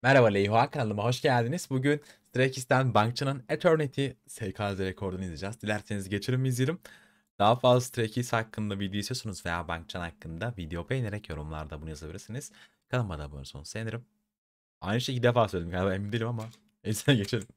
Merhaba Leyha, kanalıma hoş geldiniz. Bugün Stray Kids'ten Bankçı'nın Eternity SKZ rekordunu izleyeceğiz. Dilerseniz geçelim izleyelim. Daha fazla Stray Kids hakkında video istiyorsanuz veya Bankçı hakkında video beğenerek yorumlarda bunu yazabilirsiniz. Kanalıma da abone olursanız sevinirim. Aynı şeyi iki defa söyledim galiba, emin değilim ama neyse geçelim.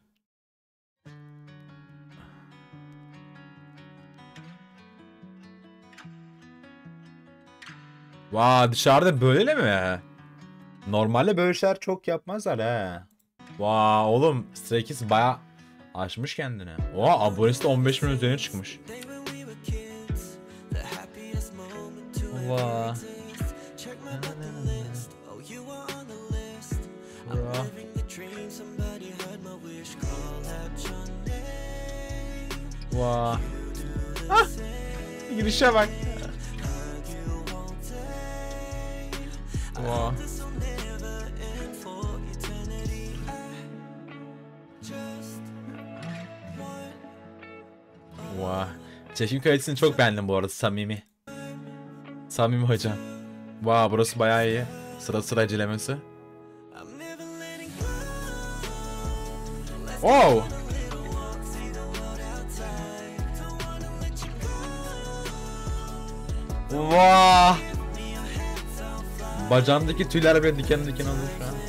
Vaa, dışarıda böyle mi? Normalde böyle şeyler çok yapmazlar he. Vaa oğlum, Stray Kids baya aşmış kendini. Oha, abonesi de 15 milyon üzerine çıkmış. Vaa. Bro. Vaa. Ah! Girişe bak. Vaa. Vaa. Çekim kalitesini çok beğendim bu arada, samimi. Samimi hocam. Vaa, burası bayağı iyi. Sıra sıra acelemesi. Wow. Vaa. Bacağımdaki tüyler böyle diken diken oldu şu an.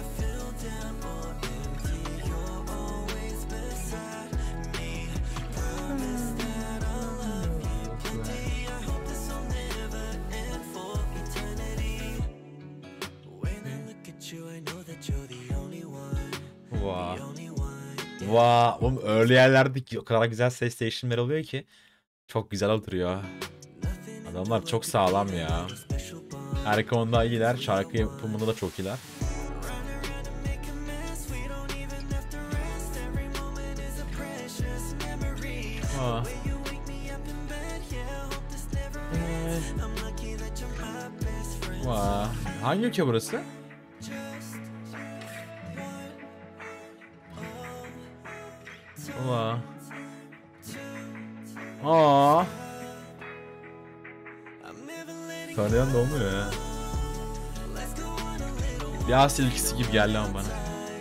Vaa. Vaa. Oğlum öyle yerlerde o kadar güzel ses değişimleri oluyor ki çok güzel oturuyor. Adamlar çok sağlam ya. Her konuda iyiler. Şarkı yapımında da çok iyiler. Aa. Vaa. Hangi ülke burası? Vaa. Aa. Tanıyan da olmuyor ya. Yağ silkisi gibi geldi ama bana.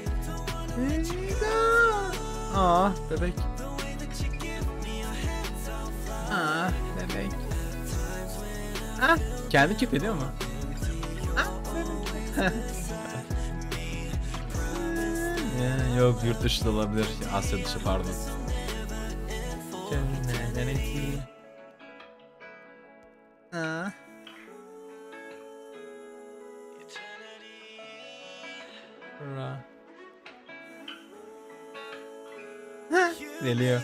Aa, bebek. Aa, bebek. Ah, kendi kip ediyor mu? Ah, yok, yurt dışı da olabilir. Asya dışı, pardon. Aa. Geliyor.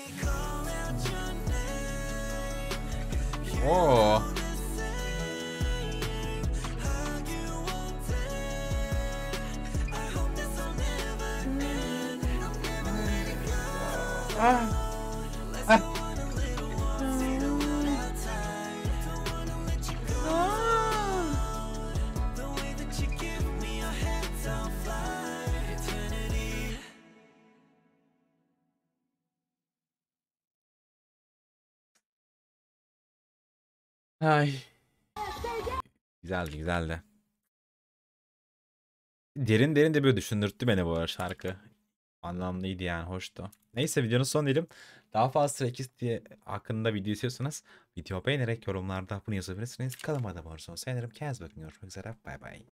Oo. Ah. Ah. Ay. Güzeldi, güzeldi. Derin derin de böyle düşündürttü beni bu arada şarkı. Anlamlıydı yani, hoştu. Neyse, videonun son diyelim. Daha fazla Stray Kids diye hakkında video istiyorsanız video beğenerek yorumlarda bunu yazabilirsiniz. Kanalıma da abone olursanız sevinirim. Kendinize bakın. Görüşmek üzere. Bay bay.